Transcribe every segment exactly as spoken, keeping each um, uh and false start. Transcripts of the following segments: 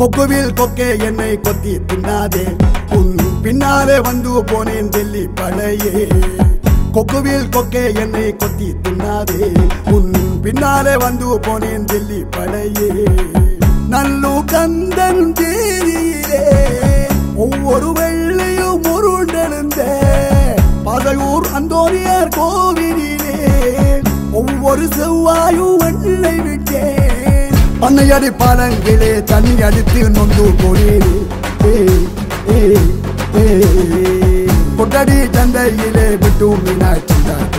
கொக்குவில் கொக்கே என்னை கொத்தி தின்னாதே உன் பின்னாலே வந்து போனேன் டெல்லி பழையே கொக்குவில் கொக்கே என்னை கொத்தி தின்னாதே உன் பின்னாலே வந்து போனேன் டெல்லி பழையே நல்லு கந்தன் தேரியிலே ஒவ்வொரு வெள்ளையும் உருண்டெழுந்த பதையூர் அந்தோனியார் கோவிலிலே ஒவ்வொரு செவ்வாயும் வெள்ளை விட்டேன் பண்ணையடி பாலங்களே தண்ணி அடித்து நொந்து போனேன் கொட்டடி சந்தையிலே விட்டு மீனாட்சி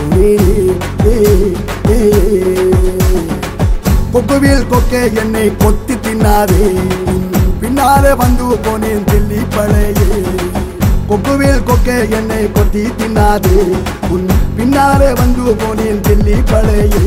கொக்குவில் கொக்கே என்னை கொத்தி தின்னாதே பின்னாலே வந்து போனேன் டெல்லி பழையே கொக்குவில் கொக்கே என்னை கொத்தி தின்னாதே உன் பின்னாலே வந்து போனேன் டெல்லி பழையே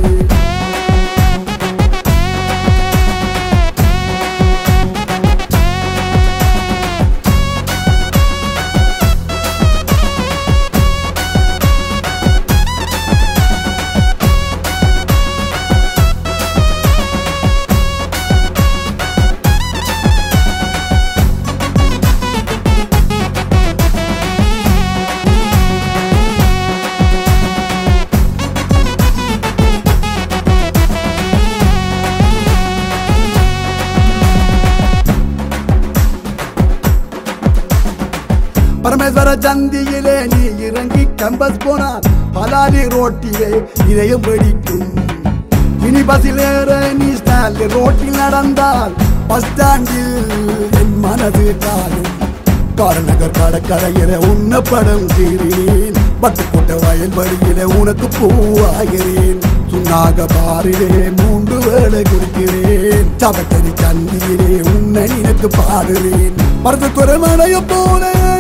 பரமேஸ்வர சந்தியிலே நீ இறங்கி கம்பஸ் போனார் பலாரி ரோட்டிலே இதையும் வெடிக்கும் மினி பஸ்ஸில் ஏற நீ ஸ்டால் ரோட்டில் நடந்தால் பஸ் ஸ்டாண்டில் என் மனது தாழும் காரநகர் கடற்கரையில உன்ன படம் தீரேன் பட்டுக்கோட்டை வயல்வெளியிலே உனக்கு பூவாகிறேன் சுண்ணாக பாரிலே மூன்று வேளை குடிக்கிறேன் சபத்தரி சந்தியிலே உன்னை நினைத்து பாடுறேன் பரத்து துறைமலைய போல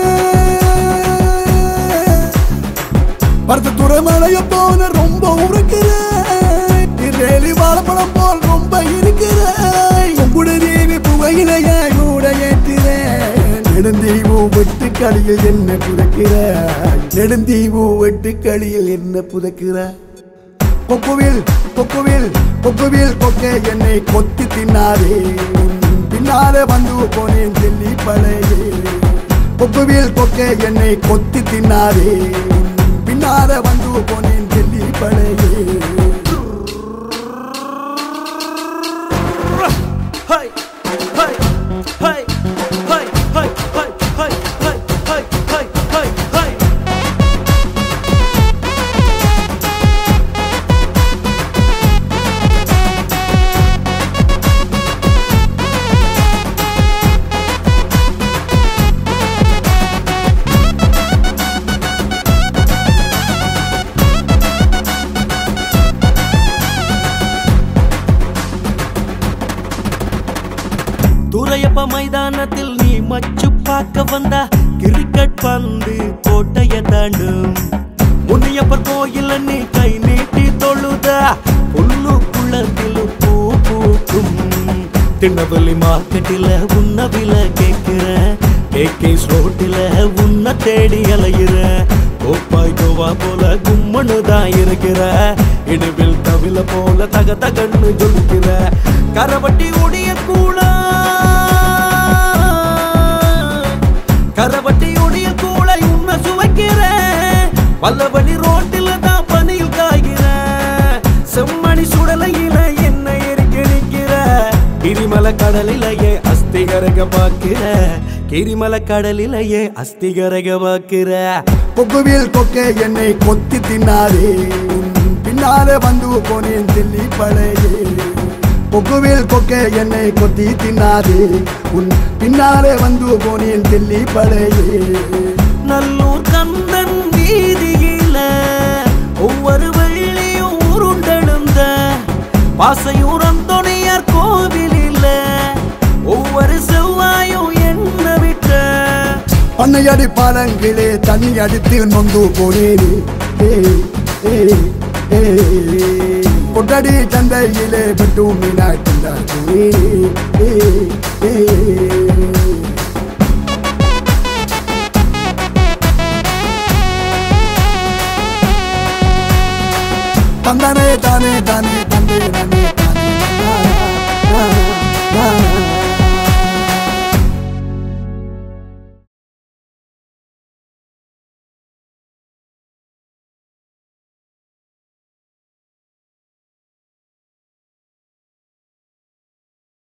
பரத்து துறைமலைய போன ரொம்ப உருக்கிறேன் ரேலி வாழைப்பழம் போல் ரொம்ப இருக்கிறேன் உங்குட தேவி புகையிலைய கூட ஏற்றுறேன் நெடுந்தீவு வெட்டு களியில் என்ன புதைக்கிறாய் நெடுந்தீவு வெட்டு களியில் என்ன புதைக்கிறாய் கொக்குவில் கொக்குவில் கொக்குவில் கொக்கே என்னை கொத்தி தின்னாதே பின்னாலே வந்து போனேன் டெல்லி பழையே கொக்குவில் கொக்கே என்னை கொத்தி தின்னாதே பின்னாலே வந்து போனேன் டெல்லி பழையே துரையப்ப மைதானத்தில் நீ மச்சு பார்க்க வந்தா கிரிக்கெட் பந்து கோட்டைய தாண்டும் முனியப்பர் கோயில் நீ கை நீட்டி தொழுதா புல்லு குளத்தில் பூ பூக்கும் திண்ணவெளி மார்க்கெட்டில உன்ன விலை கேட்கிற கேகேஸ் ரோட்டில உன்ன தேடி அலையிற கோப்பாய் கோவா போல கும்மனுதான் இருக்கிற இடுவில் தவில போல தக தகன்னு ஜொலிக்கிற கரவட்டி உடைய கூட கரவட்டி உடைய கூட உன்னை சுவைக்கிற பல்லவழி ரோட்டில தான் பனியில் காய்கிற செம்மணி சுடலையில என்ன எரிக்க நிற்கிற கிரிமலை கடலிலேயே அஸ்திகரக பாக்கிற கிரிமலை கடலிலேயே அஸ்திகரக பாக்கிற கொக்குவில் கொக்கே என்னை கொத்தி தின்னாதே பின்னாலே வந்து போனேன் டெல்லி பழையே கொக்குவில் கொக்கே என்னை கொத்தி தின்னாதே உன் பின்னாலே வந்து போனேன் டெல்லி பழையே நல்லூர் கந்தன் வீதியில ஒவ்வொரு வெள்ளியும் உருண்டெழுந்த பாசையூர் அந்தோனியார் கோவிலில் ஒவ்வொரு செவ்வாயும் என்ன விட்ட பண்ணையடி பாலங்களே தண்ணி அடித்து நொந்து போனேன் கொட்டடி சந்தையிலே விட்டு மீனாட்சி தந்தனே தானே தானே தந்தே நானே